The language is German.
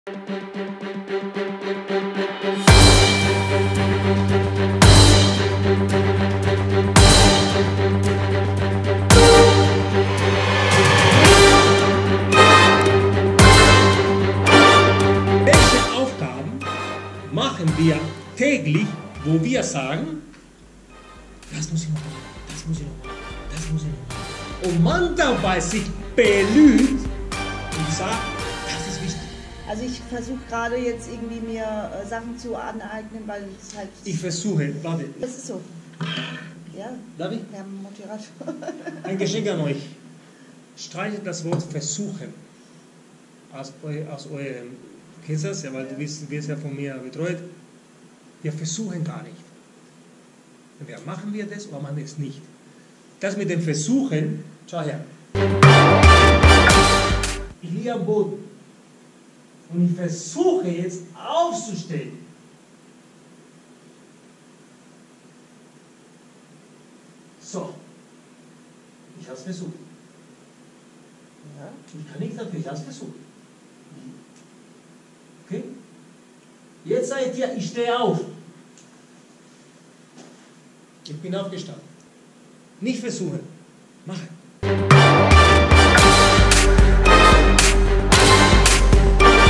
Welche Aufgaben machen wir täglich, wo wir sagen, das muss ich noch machen, das muss ich noch machen, das muss ich noch machen. Und man dabei sich belügt und sagt, das ist wichtig. Also ich versuche gerade jetzt irgendwie mir Sachen zu aneignen, weil es halt... Ich versuche, warte. Das ist so. Ja. Darf ich? Ja, Motivation. Ein Geschenk an euch. Streicht das Wort versuchen aus eurem Käsers, ja, weil du wirst ja von mir betreut. Wir versuchen gar nicht. Entweder machen wir das oder machen wir es nicht. Das mit dem Versuchen, schau her. Ich liege am Boden und ich versuche jetzt aufzustehen. So, ich habe es versucht. Ja. Ich kann nichts dafür, ich habe es versucht. Okay? Jetzt seid ihr, ich stehe auf. Ich bin aufgestanden. Nicht versuchen, machen.